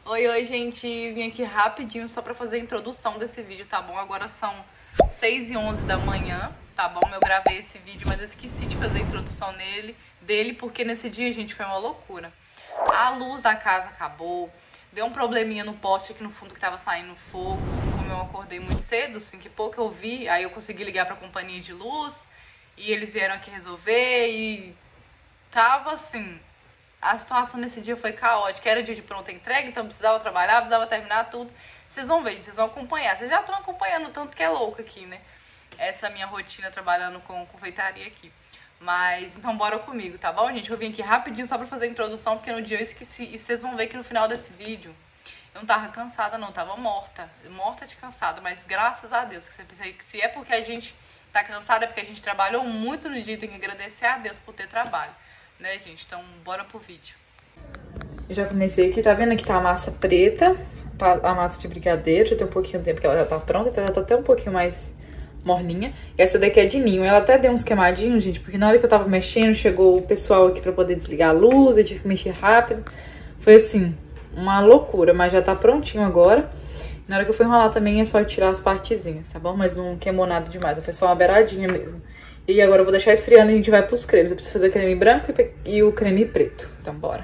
Oi, gente, vim aqui rapidinho só pra fazer a introdução desse vídeo, tá bom? Agora são 6h11 da manhã, tá bom? Eu gravei esse vídeo, mas eu esqueci de fazer a introdução dele, porque nesse dia, gente, foi uma loucura. A luz da casa acabou, deu um probleminha no poste aqui no fundo que tava saindo fogo. Como eu acordei muito cedo, 5 e pouco eu vi, aí eu consegui ligar pra companhia de luz e eles vieram aqui resolver e tava assim... A situação nesse dia foi caótica. Era dia de pronta entrega, então precisava trabalhar, precisava terminar tudo. Vocês vão ver, vocês vão acompanhar. Vocês já estão acompanhando o tanto que é louco aqui, né? Essa minha rotina trabalhando com confeitaria aqui. Mas, então bora comigo, tá bom, gente? Eu vim aqui rapidinho só pra fazer a introdução, porque no dia eu esqueci. E vocês vão ver que no final desse vídeo eu não tava cansada, não. Tava morta. Morta de cansada. Mas graças a Deus, que se é porque a gente tá cansada, é porque a gente trabalhou muito no dia e tem que agradecer a Deus por ter trabalho. Né, gente? Então, bora pro vídeo. Eu já comecei aqui, tá vendo? Aqui tá a massa preta, a massa de brigadeiro, já tem um pouquinho de tempo que ela já tá pronta, então já tá até um pouquinho mais morninha. E essa daqui é de ninho, ela até deu uns queimadinhos, gente, porque na hora que eu tava mexendo, chegou o pessoal aqui pra poder desligar a luz, eu tive que mexer rápido. Foi assim, uma loucura, mas já tá prontinho agora. Na hora que eu for enrolar também é só tirar as partezinhas, tá bom? Mas não queimou nada demais, foi só uma beiradinha mesmo. E agora eu vou deixar esfriando e a gente vai pros cremes. Eu preciso fazer o creme branco e o creme preto. Então, bora.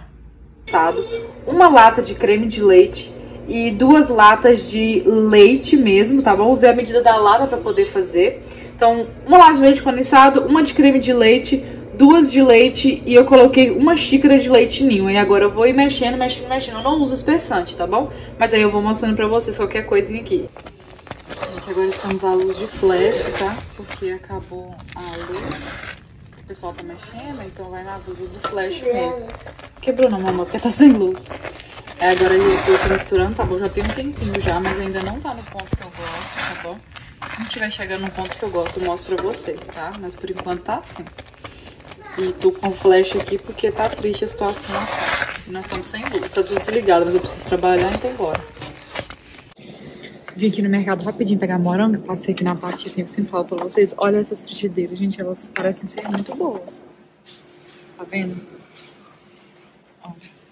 Uma lata de creme de leite e 2 latas de leite mesmo, tá bom? Usei a medida da lata pra poder fazer. Então, uma lata de leite condensado, uma de creme de leite, 2 de leite e eu coloquei 1 xícara de leite ninho. E agora eu vou ir mexendo. Eu não uso espessante, tá bom? Mas aí eu vou mostrando pra vocês qualquer coisinha aqui. Gente, agora estamos à luz de flash, tá? Porque acabou a luz. O pessoal tá mexendo, então vai na luz do flash mesmo. Quebrou não, mamãe, porque tá sem luz. Agora eu tô misturando, tá bom? Já tem um tempinho já, mas ainda não tá no ponto que eu gosto, tá bom? Se não tiver chegando no ponto que eu gosto, eu mostro pra vocês, tá? Mas por enquanto tá assim. E tô com o flash aqui porque tá triste a situação. E nós estamos sem luz. Tá tudo desligado, mas eu preciso trabalhar, então bora. Vim aqui no mercado rapidinho pegar morango, passei aqui na parte assim, eu sempre falo pra vocês, olha essas frigideiras, gente, elas parecem ser muito boas. Tá vendo? Olha.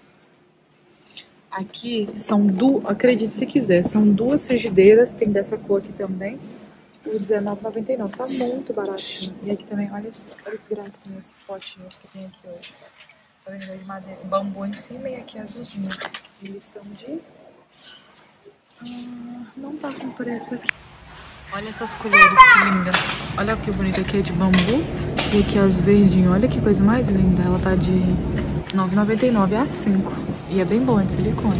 Aqui são acredite se quiser, são 2 frigideiras, tem dessa cor aqui também, por R$19,99, tá muito baratinho. E aqui também, olha que gracinha esses potinhos que tem aqui hoje. Tá vendo? De madeira, bambu em cima e aqui azulzinho. Eles estão de... não tá com preço aqui. Olha essas colheres que linda. Olha que bonito, aqui é de bambu e aqui é as verdinhas. Olha que coisa mais linda. Ela tá de R$9,99 a 5. E é bem boa, de silicone.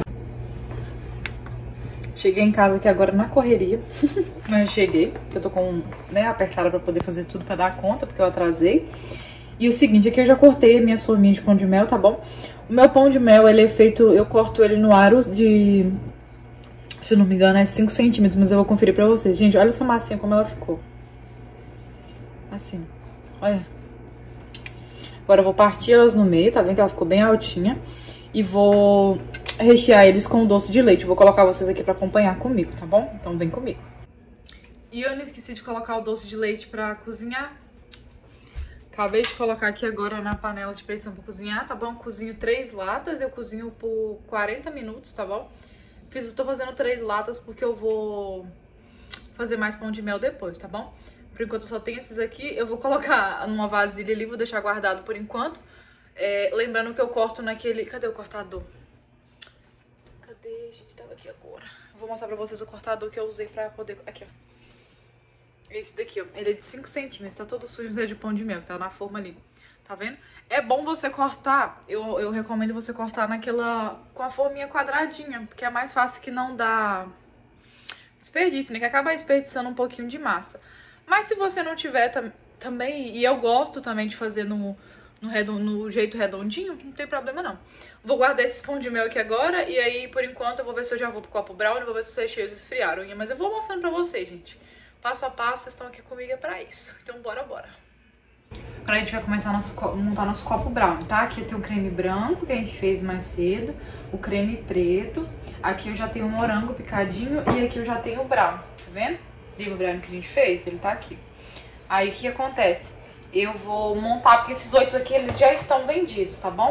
Cheguei em casa aqui agora na correria. Mas cheguei, eu tô com, né, apertada pra poder fazer tudo pra dar conta, porque eu atrasei. E o seguinte, aqui eu já cortei minhas forminhas de pão de mel, tá bom? O meu pão de mel, ele é feito, eu corto ele no aro de... Se eu não me engano, é 5 centímetros, mas eu vou conferir pra vocês. Gente, olha essa massinha como ela ficou. Assim, olha. Agora eu vou partir elas no meio, tá vendo que ela ficou bem altinha. E vou rechear eles com doce de leite. Vou colocar vocês aqui pra acompanhar comigo, tá bom? Então vem comigo. E eu não esqueci de colocar o doce de leite pra cozinhar. Acabei de colocar aqui agora na panela de pressão pra cozinhar, tá bom? Eu cozinho 3 latas, eu cozinho por 40 minutos, tá bom? Tô fazendo 3 latas porque eu vou fazer mais pão de mel depois, tá bom? Por enquanto eu só tenho esses aqui. Eu vou colocar numa vasilha ali, vou deixar guardado por enquanto. Lembrando que eu corto naquele... Cadê o cortador? Cadê, gente? Tava aqui agora. Vou mostrar pra vocês o cortador que eu usei pra poder... Aqui, ó. Esse daqui, ó. Ele é de 5 centímetros, tá todo sujo, mas é de pão de mel, tá na forma ali. Tá vendo? É bom você cortar, eu recomendo você cortar naquela, com a forminha quadradinha, porque é mais fácil que não dá desperdício, né? Que acaba desperdiçando um pouquinho de massa. Mas se você não tiver também, e eu gosto também de fazer no jeito redondinho, não tem problema não. Vou guardar esse pão de mel aqui agora, e aí por enquanto eu vou ver se eu já vou pro copo brown, vou ver se os recheios esfriaram. Mas eu vou mostrando pra vocês, gente. Passo a passo, vocês estão aqui comigo é pra isso. Então bora. Agora a gente vai começar a montar nosso copo brown, tá? Aqui eu tenho o creme branco que a gente fez mais cedo, o creme preto, aqui eu já tenho o morango picadinho e aqui eu já tenho o brown, tá vendo? Liga o brown que a gente fez, ele tá aqui. Aí o que acontece? Eu vou montar, porque esses 8 aqui eles já estão vendidos, tá bom?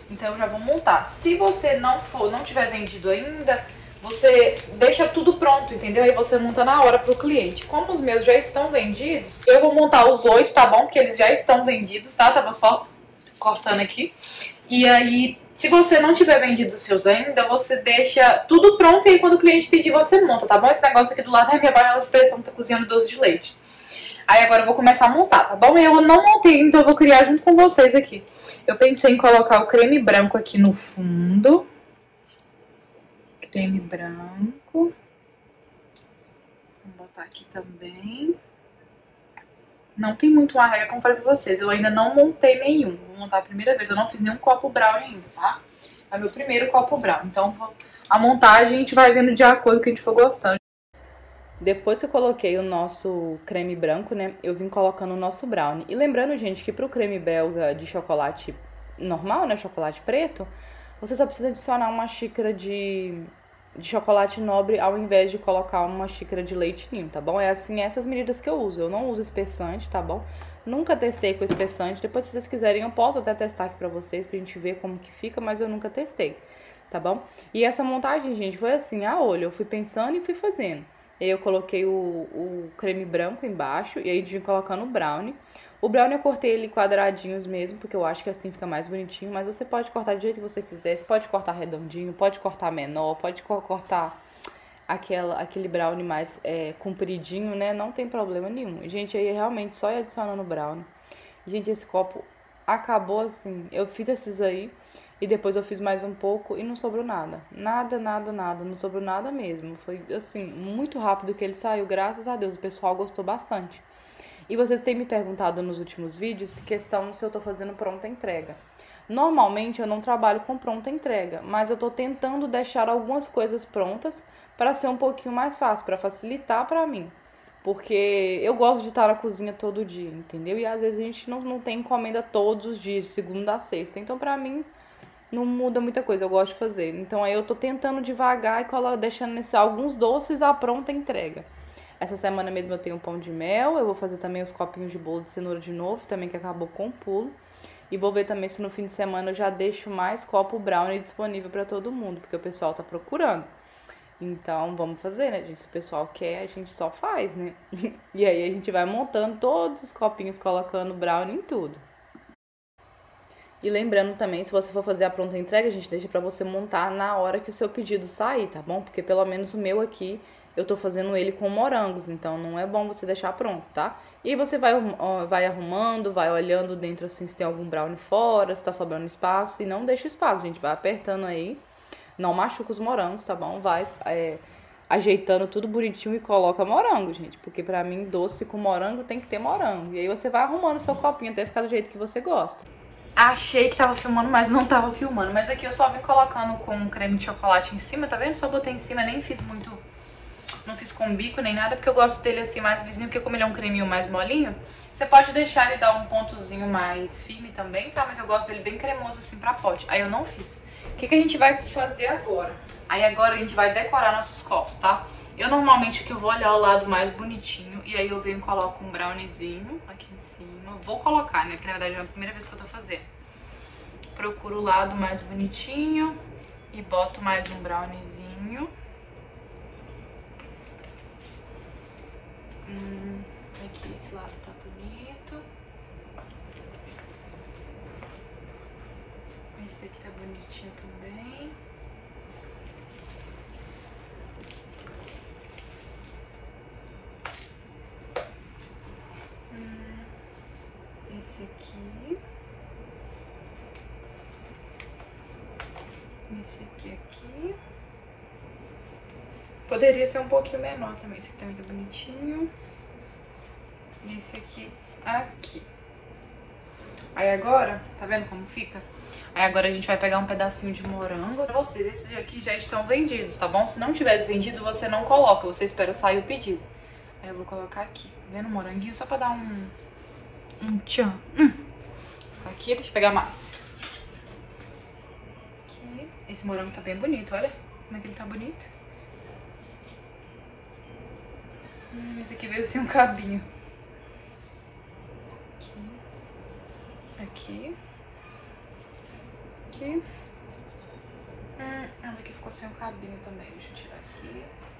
Então eu já vou montar. Se você não tiver vendido ainda, você deixa tudo pronto, entendeu? Aí você monta na hora pro cliente. Como os meus já estão vendidos, eu vou montar os 8, tá bom? Porque eles já estão vendidos, tá? Tava só cortando aqui. E aí, se você não tiver vendido os seus ainda, você deixa tudo pronto e aí quando o cliente pedir, você monta, tá bom? Esse negócio aqui do lado é a minha panela de pressão que tá cozinhando doce de leite. Aí agora eu vou começar a montar, tá bom? Eu não montei, então eu vou criar junto com vocês aqui. Eu pensei em colocar o creme branco aqui no fundo. Creme branco. Vou botar aqui também. Não tem muito uma regra, como eu falei pra vocês. Eu ainda não montei nenhum. Vou montar a primeira vez. Eu não fiz nenhum copo brownie ainda, tá? É meu primeiro copo brownie. Então a montagem a gente vai vendo de acordo com o que a gente for gostando. Depois que eu coloquei o nosso creme branco, né, eu vim colocando o nosso brownie. E lembrando, gente, que pro creme belga de chocolate normal, né, chocolate preto, você só precisa adicionar uma xícara de chocolate nobre ao invés de colocar uma xícara de leite ninho, tá bom? É assim, essas medidas que eu uso. Eu não uso espessante, tá bom? Nunca testei com espessante. Depois, se vocês quiserem, eu posso até testar aqui pra vocês, pra gente ver como que fica, mas eu nunca testei, tá bom? E essa montagem, gente, foi assim, a olho. Eu fui pensando e fui fazendo. E aí eu coloquei o creme branco embaixo e aí vim colocando o brownie. O brownie eu cortei ele quadradinhos mesmo, porque eu acho que assim fica mais bonitinho. Mas você pode cortar do jeito que você quiser. Você pode cortar redondinho, pode cortar menor, pode cortar aquele brownie mais compridinho, né? Não tem problema nenhum. Gente, aí realmente só ir adicionando o brownie. Gente, esse copo acabou assim. Eu fiz esses aí. E depois eu fiz mais um pouco e não sobrou nada. Nada, nada, nada. Não sobrou nada mesmo. Foi, assim, muito rápido que ele saiu. Graças a Deus, o pessoal gostou bastante. E vocês têm me perguntado nos últimos vídeos questão se eu tô fazendo pronta entrega. Normalmente eu não trabalho com pronta entrega, mas eu tô tentando deixar algumas coisas prontas para ser um pouquinho mais fácil, para facilitar para mim. Porque eu gosto de estar na cozinha todo dia, entendeu? E às vezes a gente não tem encomenda todos os dias, de segunda a sexta. Então, pra mim, não muda muita coisa, eu gosto de fazer. Então aí eu tô tentando devagar e deixando alguns doces à pronta entrega. Essa semana mesmo eu tenho pão de mel, eu vou fazer também os copinhos de bolo de cenoura de novo, também que acabou com o pulo. E vou ver também se no fim de semana eu já deixo mais copo brownie disponível pra todo mundo, porque o pessoal tá procurando. Então vamos fazer, né, gente? Se o pessoal quer, a gente só faz, né? E aí a gente vai montando todos os copinhos, colocando brownie em tudo. E lembrando também, se você for fazer a pronta entrega, a gente deixa pra você montar na hora que o seu pedido sair, tá bom? Porque pelo menos o meu aqui, eu tô fazendo ele com morangos, então não é bom você deixar pronto, tá? E você vai arrumando, vai olhando dentro assim se tem algum brownie fora, se tá sobrando espaço, e não deixa espaço, gente, vai apertando aí, não machuca os morangos, tá bom? Vai ajeitando tudo bonitinho e coloca morango, gente, porque pra mim doce com morango tem que ter morango. E aí você vai arrumando o seu copinho até ficar do jeito que você gosta. Achei que tava filmando, mas não tava filmando. Mas aqui eu só vim colocando com um creme de chocolate em cima, tá vendo? Só botei em cima, nem fiz muito... Não fiz com bico nem nada, porque eu gosto dele assim mais lisinho, porque como ele é um creminho mais molinho, você pode deixar ele dar um pontozinho mais firme também, tá? Mas eu gosto dele bem cremoso assim pra pote. Aí eu não fiz. O que a gente vai fazer agora? Aí agora a gente vai decorar nossos copos, tá? Eu normalmente que eu vou olhar o lado mais bonitinho e aí eu venho e coloco um browniezinho aqui em cima. Vou colocar, né? Porque na verdade é a primeira vez que eu tô fazendo. Procuro o lado mais bonitinho e boto mais um browniezinho. Aqui esse lado tá bonito. Esse daqui tá bonitinho também. Esse aqui. Esse aqui. Poderia ser um pouquinho menor também. Esse aqui também tá bonitinho. E esse aqui. Aí agora, tá vendo como fica? Aí agora a gente vai pegar um pedacinho de morango. Pra vocês, esses aqui já estão vendidos, tá bom? Se não tivesse vendido, você não coloca. Você espera sair o pedido. Aí eu vou colocar aqui. Tá vendo o moranguinho? Só pra dar um tchan. Aqui, deixa eu pegar mais. Aqui. Esse morango tá bem bonito, olha como é que ele tá bonito. Esse aqui veio sem um cabinho. Aqui. aqui. Ela aqui ficou sem o cabinho também. Deixa eu tirar aqui.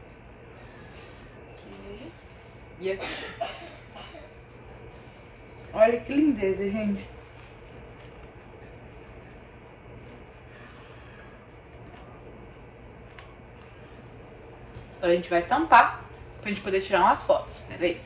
Aqui. E aqui. Olha que lindeza, gente. Agora a gente vai tampar pra gente poder tirar umas fotos. Pera aí.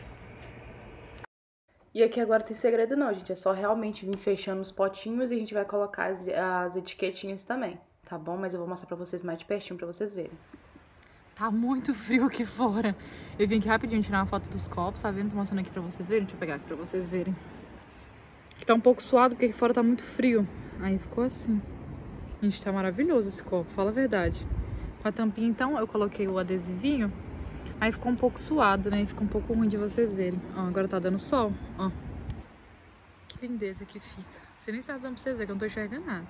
E aqui agora tem segredo não, gente. É só realmente vir fechando os potinhos e a gente vai colocar as etiquetinhas também, tá bom? Mas eu vou mostrar pra vocês mais de pertinho pra vocês verem. Tá muito frio aqui fora. Eu vim aqui rapidinho tirar uma foto dos copos, tá vendo? Tô mostrando aqui pra vocês verem. Deixa eu pegar aqui pra vocês verem. Aqui tá um pouco suado porque aqui fora tá muito frio. Aí ficou assim. Gente, tá maravilhoso esse copo, fala a verdade. Com a tampinha, então, eu coloquei o adesivinho. Aí ficou um pouco suado, né? Ficou um pouco ruim de vocês verem. Ó, agora tá dando sol, ó. Que lindeza que fica. Você nem sabe dando pra vocês verem, que eu não tô enxergando nada.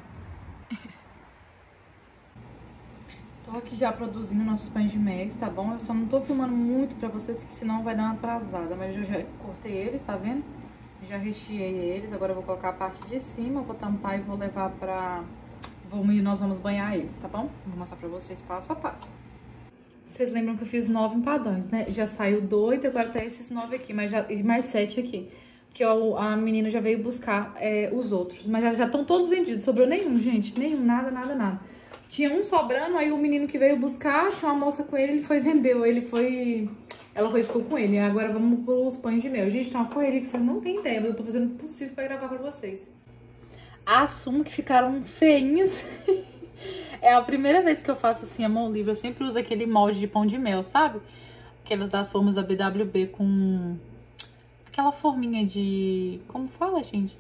Tô aqui já produzindo nossos pães de mel, tá bom? Eu só não tô filmando muito pra vocês, que senão vai dar uma atrasada. Mas eu já cortei eles, tá vendo? Já recheei eles. Agora eu vou colocar a parte de cima, vou tampar e vou levar pra... Nós vamos banhar eles, tá bom? Vou mostrar pra vocês passo a passo. Vocês lembram que eu fiz 9 empadões, né? Já saiu 2, agora tá esses 9 aqui, mas já, e mais 7 aqui. Porque a menina já veio buscar os outros. Mas já estão todos vendidos, sobrou nenhum, gente. Nenhum, nada, nada, nada. Tinha um sobrando, aí o menino que veio buscar, tinha uma moça com ele, ele foi vender. Ela foi e ficou com ele. Agora vamos pros pães de mel. Gente, tá uma correria que vocês não têm ideia, mas eu tô fazendo o possível pra gravar pra vocês. Assumo que ficaram feinhos. É a primeira vez que eu faço assim a mão livre. Eu sempre uso aquele molde de pão de mel, sabe? Aquelas das formas da BWB com aquela forminha de... Como fala, gente?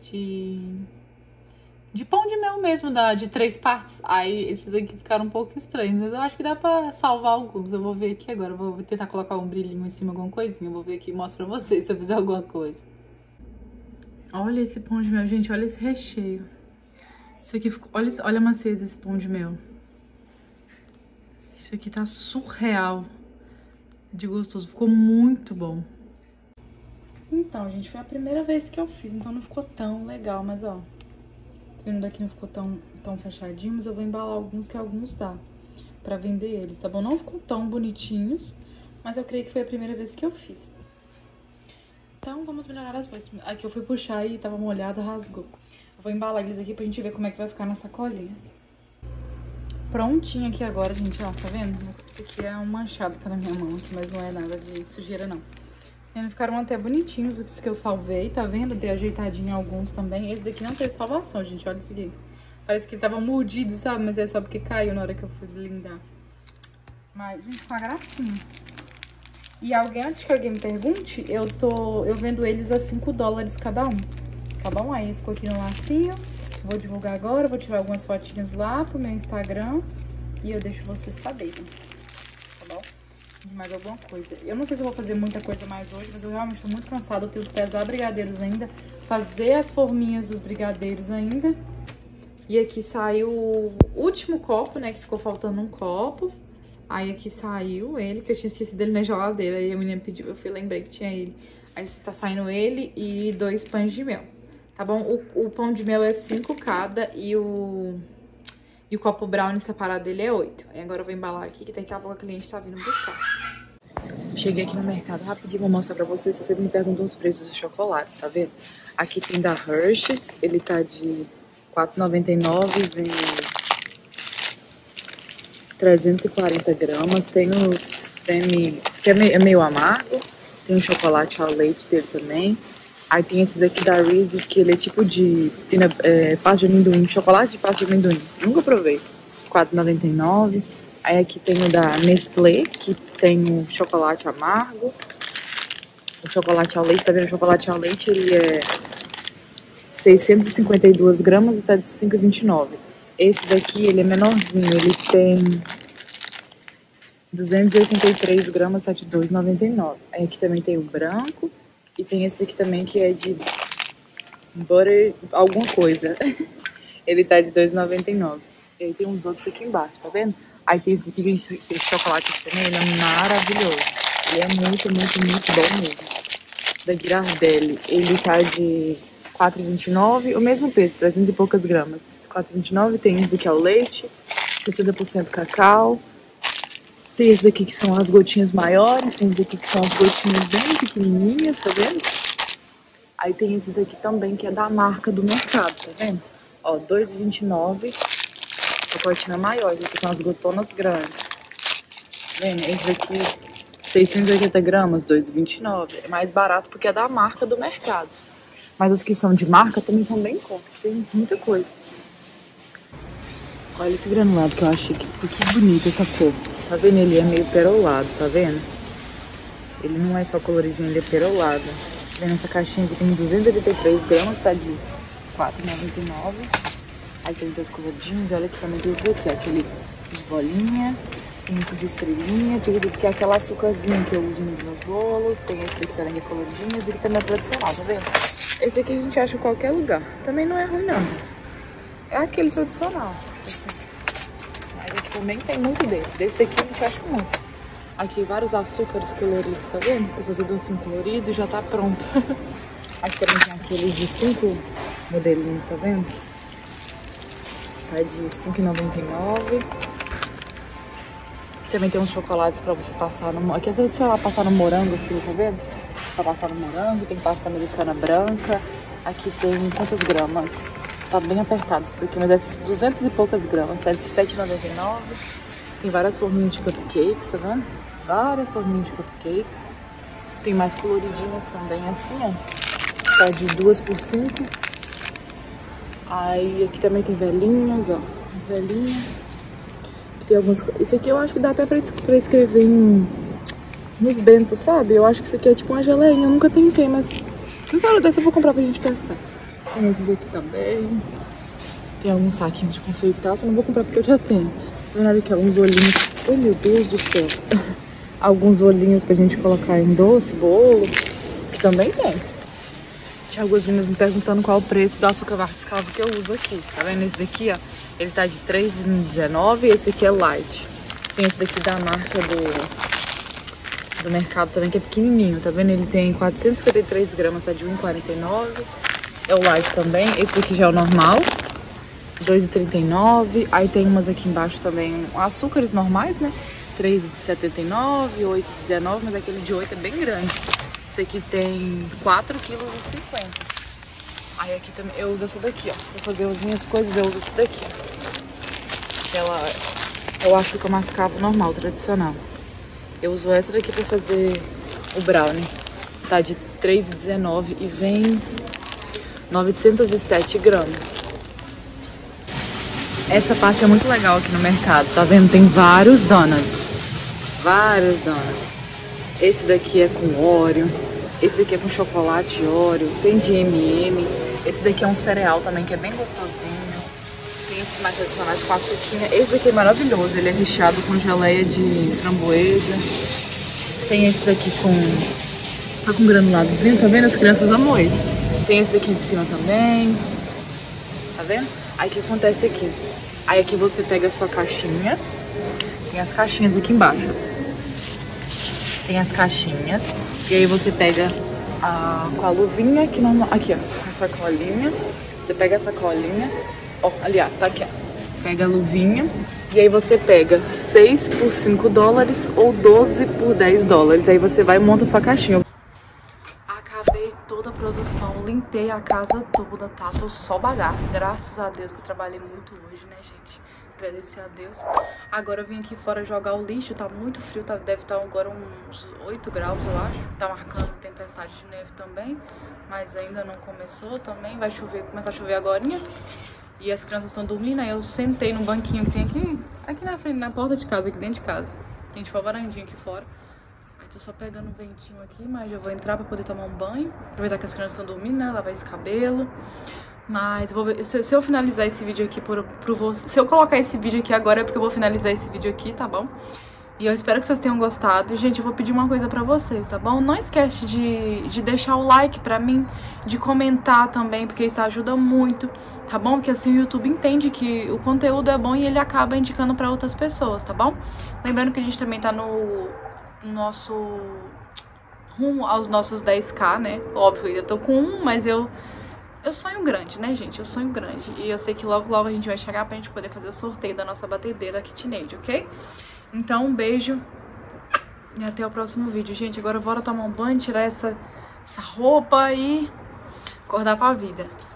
De pão de mel mesmo, de 3 partes. Aí esses aqui ficaram um pouco estranhos. Mas eu acho que dá pra salvar alguns. Eu vou ver aqui agora. Eu vou tentar colocar um brilhinho em cima, alguma coisinha. Eu vou ver aqui e mostro pra vocês se eu fizer alguma coisa. Olha esse pão de mel, gente. Olha esse recheio. Isso aqui ficou... Olha a maciez desse pão de mel. Isso aqui tá surreal de gostoso. Ficou muito bom. Então, gente, foi a primeira vez que eu fiz. Então não ficou tão legal. Mas, ó, tá vendo daqui não ficou tão fechadinho. Mas eu vou embalar alguns, que alguns dá pra vender eles, tá bom? Não ficou tão bonitinhos. Mas eu creio que foi a primeira vez que eu fiz. Então, vamos melhorar as coisas. Aqui eu fui puxar e tava molhado, rasgou. Eu vou embalar eles aqui pra gente ver como é que vai ficar nas sacolinhas. Prontinho aqui agora, gente, ó, tá vendo? Esse aqui é um manchado que tá na minha mão aqui, mas não é nada de sujeira, não. Eles ficaram até bonitinhos, os que eu salvei, tá vendo? Dei ajeitadinho em alguns também. Esse daqui não teve salvação, gente, olha isso aqui. Parece que ele tava mordido, sabe? Mas é só porque caiu na hora que eu fui blindar. Mas, gente, ficou uma gracinha. E antes que alguém me pergunte, eu vendo eles a $5 cada um, tá bom? Aí ficou aqui no lacinho. Vou divulgar agora, vou tirar algumas fotinhas lá pro meu Instagram e eu deixo vocês saberem, tá bom? De mais alguma coisa. Eu não sei se eu vou fazer muita coisa mais hoje, mas eu realmente tô muito cansada. Eu tenho que pesar brigadeiros ainda, fazer as forminhas dos brigadeiros ainda. E aqui saiu o último copo, né, que ficou faltando um copo. Aí aqui saiu ele, que eu tinha esquecido ele na geladeira. Aí a menina pediu, eu lembrei que tinha ele. Aí tá saindo ele e 2 pães de mel. Tá bom? O pão de mel é 5 cada e o copo brownie separado dele é 8. Aí agora eu vou embalar aqui, que daqui a pouco a cliente tá vindo buscar. Cheguei aqui no mercado rapidinho, vou mostrar pra vocês. Se vocês me perguntam os preços dos chocolates, tá vendo? Aqui tem da Hershey's, ele tá de R$4,99 e 340 gramas. Tem os que é meio amargo. Tem um chocolate ao leite dele também. Aí tem esses aqui da Reese's, que ele é tipo de pasta de amendoim, chocolate de pasta de amendoim. Nunca provei. R$4,99. Aí aqui tem o da Nestlé, que tem o chocolate amargo. O chocolate ao leite, tá vendo? O chocolate ao leite, ele é 652 gramas e tá de R$5,29. Esse daqui, ele é menorzinho, ele tem 283 gramas, tá de R$2,99. Aí aqui também tem o branco. E tem esse daqui também que é de butter alguma coisa. Ele tá de R$2,99. E aí tem uns outros aqui embaixo, tá vendo? Aí tem esse aqui, esse chocolate aqui também, ele é maravilhoso. Ele é muito, muito, muito bom mesmo. Da Ghirardelli, ele tá de 4,29. O mesmo peso, 300 e poucas gramas. 4,29. Tem esse aqui, é o leite. 60% cacau. Tem esse daqui que são as gotinhas maiores. Tem esse aqui que são as gotinhas bem pequenininhas, tá vendo? Aí tem esses aqui também, que é da marca do mercado, tá vendo? Ó, 2,29. Pacotinho maior, aqui são as gotonas grandes. Tá vendo? Esse aqui, 680 gramas, 2,29. É mais barato porque é da marca do mercado. Mas os que são de marca também são bem contos. Tem muita coisa. Olha esse granulado que eu achei que bonito essa cor. Tá vendo? Ele é meio perolado, tá vendo? Ele não é só coloridinho, ele é perolado. Tá vendo? Essa caixinha aqui tem 283 gramas, tá de R$4,99. Aí tem dois coloridinhos. E olha aqui também tem esse aqui, aquele de bolinha. Tem esse de estrelinha. Tem esse aqui que é aquela açúcarzinha que eu uso nos meus bolos. Tem esse aqui também que é coloridinho. Esse aqui também é tradicional, tá vendo? Esse aqui a gente acha em qualquer lugar. Também não é ruim, não. É aquele tradicional. Mas aqui também tem muito dele. Desse daqui a gente acha muito. Aqui vários açúcares coloridos, tá vendo? Pra fazer docinho colorido e já tá pronto. Aqui também tem aqueles de 5 modelinhos, tá vendo? Tá de R$5,99. Aqui também tem uns chocolates pra você passar no... Aqui é tradicional passar no morango, assim, tá vendo? Pra passar no morango. Tem pasta americana branca. Aqui tem quantas gramas? Tá bem apertado esse daqui, mas é 200 e poucas gramas. É de R$7,99. Tem várias forminhas de cupcakes, tá vendo? Várias forminhas de cupcakes. Tem mais coloridinhas também, assim, ó. Tá de 2 por 5. Aí aqui também tem velhinhas, ó. As velhinhas. Tem algumas... Esse aqui eu acho que dá até pra escrever nos bentos, sabe? Eu acho que isso aqui é tipo uma geleinha. Eu nunca tentei, mas que hora dessa eu vou comprar pra gente testar. Tem esses aqui também. Tem alguns saquinhos de confeitaço. Eu não vou comprar porque eu já tenho. Olha aqui, alguns olhinhos. Oh, meu Deus do céu. Alguns olhinhos pra gente colocar em doce, bolo. Que também tem. Tinha algumas meninas me perguntando qual o preço do açúcar mascavo que eu uso aqui. Tá vendo esse daqui, ó? Ele tá de R$3,19 e esse aqui é light. Tem esse daqui da marca do mercado também, que é pequenininho. Tá vendo? Ele tem 453 gramas, tá de R$1,49. É o light também. Esse daqui já é o normal. R$2,39. Aí tem umas aqui embaixo também, açúcares normais, né? R$3,79, R$8,19, mas aquele de 8 é bem grande. Esse aqui tem 4,50 kg. Aí aqui também eu uso essa daqui, ó. Pra fazer as minhas coisas eu uso essa daqui. Ela é o açúcar mascavo normal, tradicional. Eu uso essa daqui pra fazer o brownie. Tá de R$3,19 e vem 907 gramas. Essa parte é muito legal aqui no mercado, tá vendo? Tem vários donuts. Vários donuts. Esse daqui é com Oreo. Esse daqui é com chocolate Oreo. Tem de M&M. Esse daqui é um cereal também, que é bem gostosinho. Tem esses mais tradicionais com açuquinha. Esse daqui é maravilhoso. Ele é recheado com geleia de framboesa. Tem esse daqui só com granuladozinho, tá vendo? As crianças amam esse. Tem esse daqui de cima também. Tá vendo? Aí o que acontece aqui? Aí aqui você pega a sua caixinha. Tem as caixinhas aqui embaixo. Tem as caixinhas. E aí você pega com a luvinha aqui, aqui ó, a sacolinha. Você pega a sacolinha. Ó, aliás, tá aqui ó. Pega a luvinha. E aí você pega 6 por $5 ou 12 por $10. Aí você vai e monta a sua caixinha. Acabei toda a produção, limpei a casa toda, tá? Tô só bagaço, graças a Deus que eu trabalhei muito hoje, né, gente? Agradecer a Deus. Agora eu vim aqui fora jogar o lixo, tá muito frio, deve estar agora uns 8 graus, eu acho. Tá marcando tempestade de neve também, mas ainda não começou também. Vai chover, começar a chover agorinha. E as crianças estão dormindo, aí eu sentei no banquinho que tem aqui na frente, na porta de casa, aqui dentro de casa. Tem tipo uma varandinha aqui fora. Tô só pegando um ventinho aqui, mas já vou entrar pra poder tomar um banho. Aproveitar que as crianças estão dormindo, né? Lavar esse cabelo. Mas eu vou ver, se eu finalizar esse vídeo aqui se eu colocar esse vídeo aqui agora é porque eu vou finalizar esse vídeo aqui, tá bom? E eu espero que vocês tenham gostado. Gente, eu vou pedir uma coisa pra vocês, tá bom? Não esquece de deixar o like pra mim, de comentar também, porque isso ajuda muito, tá bom? Porque assim o YouTube entende que o conteúdo é bom e ele acaba indicando pra outras pessoas, tá bom? Lembrando que a gente também tá no nosso rumo aos nossos 10k, né? Óbvio, eu ainda tô com 1, mas eu Eu sonho grande, né, gente? Eu sonho grande. E eu sei que logo, logo a gente vai chegar pra gente poder fazer o sorteio da nossa batedeira KitchenAid, ok? Então, um beijo e até o próximo vídeo. Gente, agora bora tomar um banho, tirar essa roupa e acordar pra vida.